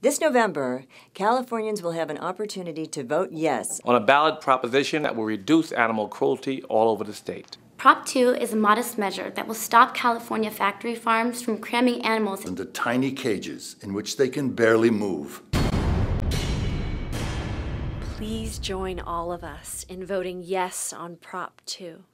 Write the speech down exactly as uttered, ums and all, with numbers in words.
This November, Californians will have an opportunity to vote yes on a ballot proposition that will reduce animal cruelty all over the state. Prop two is a modest measure that will stop California factory farms from cramming animals into tiny cages in which they can barely move. Please join all of us in voting yes on Prop two.